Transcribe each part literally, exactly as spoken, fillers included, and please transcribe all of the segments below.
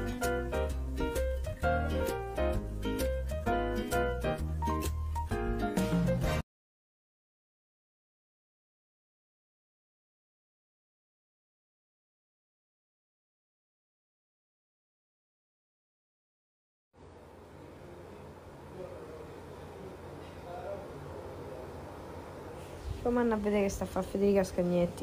Come andare a vedere che sta a fare Federica Scagnetti?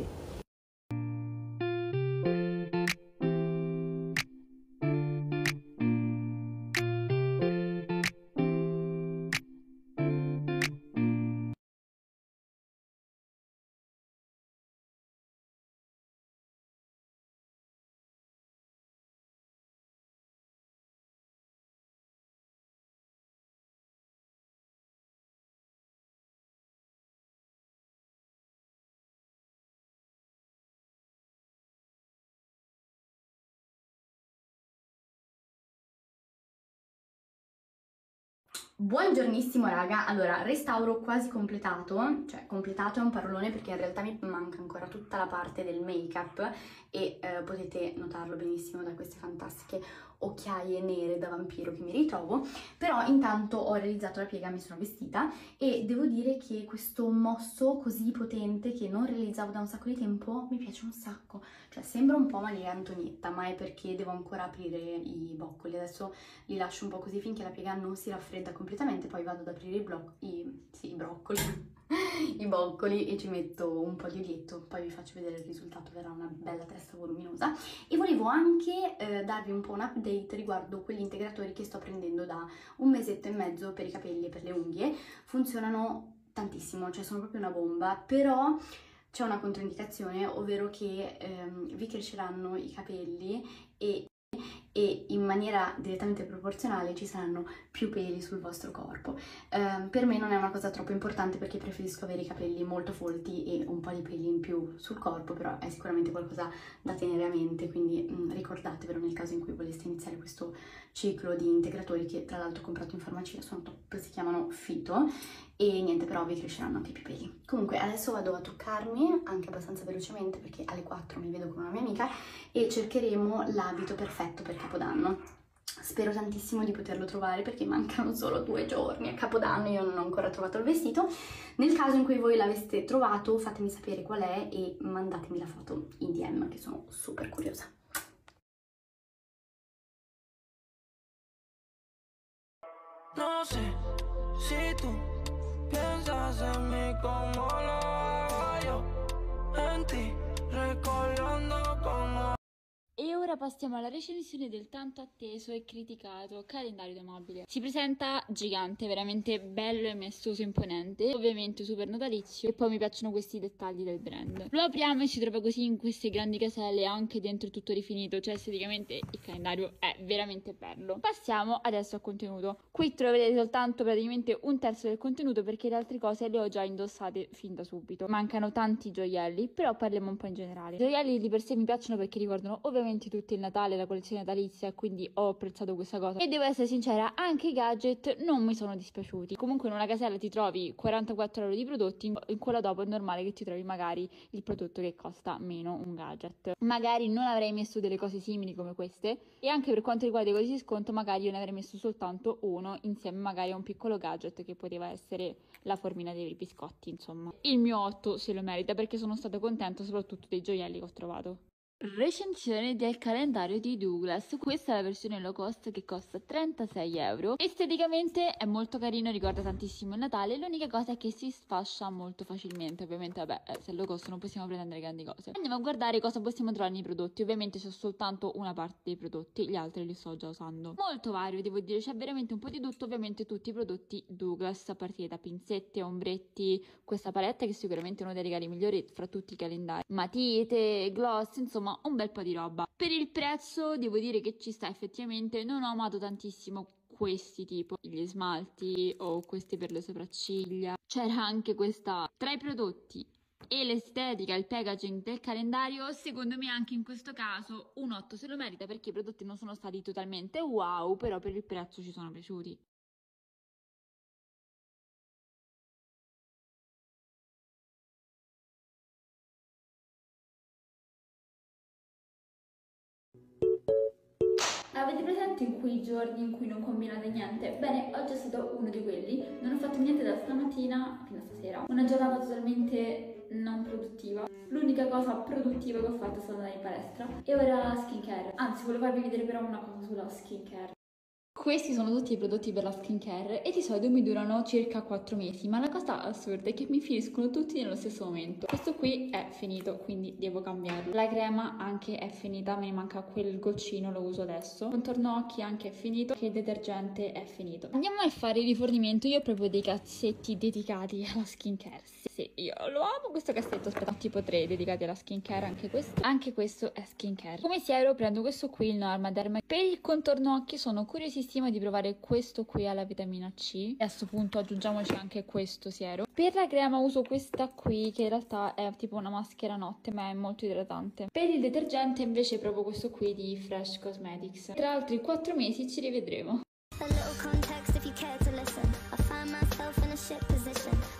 Buongiornissimo raga, allora restauro quasi completato, cioè completato è un parolone perché in realtà mi manca ancora tutta la parte del make-up e eh, potete notarlo benissimo da queste fantastiche occhiaie nere da vampiro che mi ritrovo, però intanto ho realizzato la piega, mi sono vestita e devo dire che questo mosso così potente che non realizzavo da un sacco di tempo mi piace un sacco, cioè sembra un po' Maria Antonietta, ma è perché devo ancora aprire i boccoli, adesso li lascio un po' così finché la piega non si raffredda completamente, poi vado ad aprire i, blo- i, sì, i broccoli, i boccoli e ci metto un po' di olietto, poi vi faccio vedere il risultato, verrà una bella testa voluminosa. E volevo anche eh, darvi un po' un update riguardo quegli integratori che sto prendendo da un mesetto e mezzo per i capelli e per le unghie, funzionano tantissimo, cioè sono proprio una bomba, però c'è una controindicazione, ovvero che ehm, vi cresceranno i capelli e e in maniera direttamente proporzionale ci saranno più peli sul vostro corpo. Eh, per me non è una cosa troppo importante perché preferisco avere i capelli molto folti e un po' di peli in più sul corpo, però è sicuramente qualcosa da tenere a mente, quindi mh, ricordatevelo nel caso in cui voleste iniziare questo ciclo di integratori che tra l'altro ho comprato in farmacia, sono top, si chiamano Fito e niente, però vi cresceranno anche più peli. Comunque adesso vado a truccarmi anche abbastanza velocemente perché alle quattro mi vedo con una mia amica e cercheremo l'abito perfetto per Capodanno. Spero tantissimo di poterlo trovare perché mancano solo due giorni a Capodanno, io non ho ancora trovato il vestito. Nel caso in cui voi l'aveste trovato fatemi sapere qual è e mandatemi la foto in D M che sono super curiosa. No sé si tú piensas en mí como lo hago yo, en ti recordando como. E ora passiamo alla recensione del tanto atteso e criticato calendario da mobile. Si presenta gigante, veramente bello e maestoso, imponente, ovviamente super natalizio, e poi mi piacciono questi dettagli del brand. Lo apriamo e si trova così in queste grandi caselle, anche dentro tutto rifinito, cioè esteticamente il calendario è veramente bello. Passiamo adesso al contenuto. Qui troverete soltanto praticamente un terzo del contenuto perché le altre cose le ho già indossate fin da subito. Mancano tanti gioielli, però parliamo un po' in generale. I gioielli di per sé mi piacciono perché ricordano ovviamente tutto il Natale, la collezione natalizia, quindi ho apprezzato questa cosa e devo essere sincera, anche i gadget non mi sono dispiaciuti. Comunque in una casella ti trovi quarantaquattro euro di prodotti, in quella dopo è normale che ti trovi magari il prodotto che costa meno un gadget. Magari non avrei messo delle cose simili come queste e anche per quanto riguarda i codici di sconto magari io ne avrei messo soltanto uno insieme magari a un piccolo gadget che poteva essere la formina dei biscotti. Insomma, il mio otto se lo merita perché sono stata contenta soprattutto dei gioielli che ho trovato. Recensione del calendario di Douglas. Questa è la versione low cost che costa trentasei euro. Esteticamente è molto carino, ricorda tantissimo il Natale. L'unica cosa è che si sfascia molto facilmente. Ovviamente vabbè, eh, se è low cost non possiamo pretendere grandi cose. Andiamo a guardare cosa possiamo trovare nei prodotti. Ovviamente c'è soltanto una parte dei prodotti, gli altri li sto già usando. Molto vario, devo dire, c'è veramente un po' di tutto. Ovviamente tutti i prodotti Douglas, a partire da pinzette, ombretti, questa palette che è sicuramente uno dei regali migliori fra tutti i calendari, matite, gloss, insomma un bel po' di roba. Per il prezzo devo dire che ci sta effettivamente. Non ho amato tantissimo questi tipo gli smalti o questi per le sopracciglia. C'era anche questa tra i prodotti e l'estetica, il packaging del calendario, secondo me anche in questo caso un otto se lo merita perché i prodotti non sono stati totalmente wow, però per il prezzo ci sono piaciuti. Avete presente in quei giorni in cui non combinate niente? Bene, oggi è stato uno di quelli. Non ho fatto niente da stamattina fino a stasera. Una giornata totalmente non produttiva. L'unica cosa produttiva che ho fatto è stata andare in palestra. E ora skincare. Anzi, volevo farvi vedere però una cosa sulla skincare. Questi sono tutti i prodotti per la skincare e di solito mi durano circa quattro mesi, ma la cosa assurda è che mi finiscono tutti nello stesso momento. Questo qui è finito, quindi devo cambiarlo. La crema anche è finita, me ne manca quel goccino, lo uso adesso. Contorno occhi anche è finito, che il detergente è finito. Andiamo a fare il rifornimento. Io ho proprio dei cassetti dedicati alla skincare. Sì, io lo amo questo cassetto, aspetta, tipo tre dedicati alla skincare, anche questo. Anche questo è skincare. Come siero prendo questo qui, il Normaderm. Per il contorno occhi sono curiosissima di provare questo qui alla vitamina C e a questo punto aggiungiamoci anche questo siero. Per la crema uso questa qui che in realtà è tipo una maschera notte ma è molto idratante. Per il detergente invece provo questo qui di Fresh Cosmetics. Tra altri quattro mesi ci rivedremo.